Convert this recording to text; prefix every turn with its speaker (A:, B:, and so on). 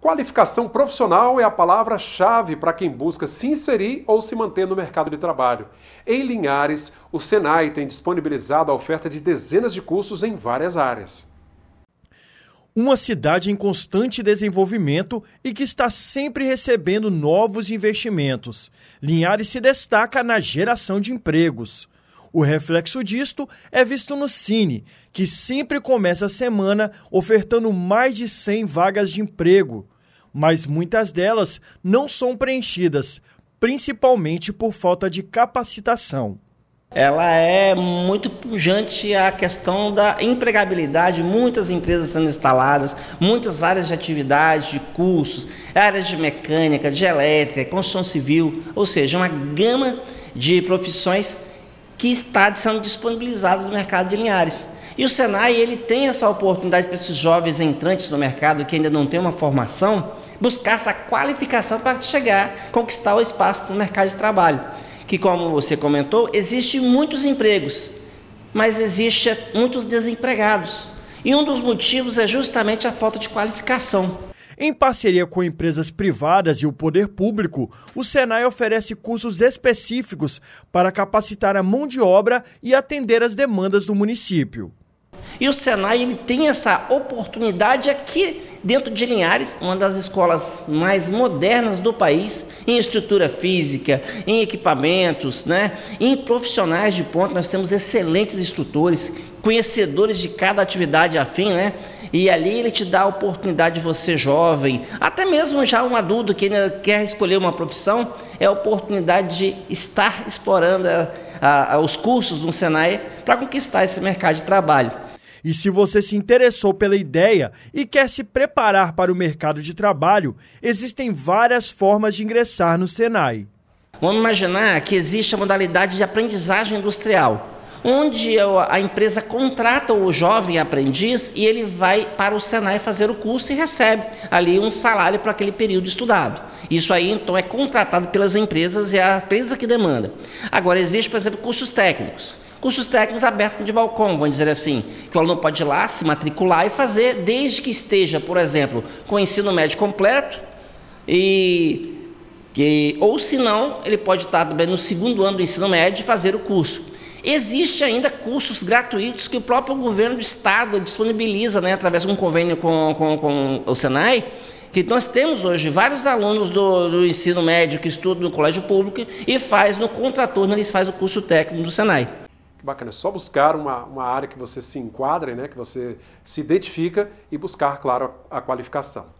A: Qualificação profissional é a palavra-chave para quem busca se inserir ou se manter no mercado de trabalho. Em Linhares, o Senai tem disponibilizado a oferta de dezenas de cursos em várias áreas.
B: Uma cidade em constante desenvolvimento e que está sempre recebendo novos investimentos. Linhares se destaca na geração de empregos. O reflexo disto é visto no Cine, que sempre começa a semana ofertando mais de 100 vagas de emprego. Mas muitas delas não são preenchidas, principalmente por falta de capacitação.
C: Ela é muito pujante a questão da empregabilidade, muitas empresas sendo instaladas, muitas áreas de atividade, de cursos, áreas de mecânica, de elétrica, construção civil, ou seja, uma gama de profissões que está sendo disponibilizadas no mercado de Linhares. E o Senai ele tem essa oportunidade para esses jovens entrantes no mercado que ainda não têm uma formação, buscar essa qualificação para chegar, conquistar o espaço no mercado de trabalho. Que, como você comentou, existem muitos empregos, mas existem muitos desempregados. E um dos motivos é justamente a falta de qualificação.
B: Em parceria com empresas privadas e o poder público, o Senai oferece cursos específicos para capacitar a mão de obra e atender às demandas do município.
C: E o Senai ele tem essa oportunidade aqui dentro de Linhares, uma das escolas mais modernas do país, em estrutura física, em equipamentos, em profissionais de ponta. Nós temos excelentes instrutores, conhecedores de cada atividade afim, E ali ele te dá a oportunidade de você jovem, até mesmo já um adulto que ainda quer escolher uma profissão, é a oportunidade de estar explorando os cursos do Senai para conquistar esse mercado de trabalho.
B: E se você se interessou pela ideia e quer se preparar para o mercado de trabalho, existem várias formas de ingressar no Senai.
C: Vamos imaginar que existe a modalidade de aprendizagem industrial, onde a empresa contrata o jovem aprendiz e ele vai para o Senai fazer o curso e recebe ali um salário para aquele período estudado. Isso aí, então, é contratado pelas empresas e é a empresa que demanda. Agora, existe, por exemplo, cursos técnicos. Cursos técnicos abertos de balcão, vamos dizer assim, que o aluno pode ir lá, se matricular e fazer, desde que esteja, por exemplo, com o ensino médio completo, ou se não, ele pode estar também no segundo ano do ensino médio e fazer o curso. Existe ainda cursos gratuitos que o próprio governo do estado disponibiliza, através de um convênio com o Senai, que nós temos hoje vários alunos do ensino médio que estudam no colégio público e faz no contraturno, eles fazem o curso técnico do Senai.
A: Bacana, é só buscar uma área que você se enquadre, que você se identifica e buscar, claro, a qualificação.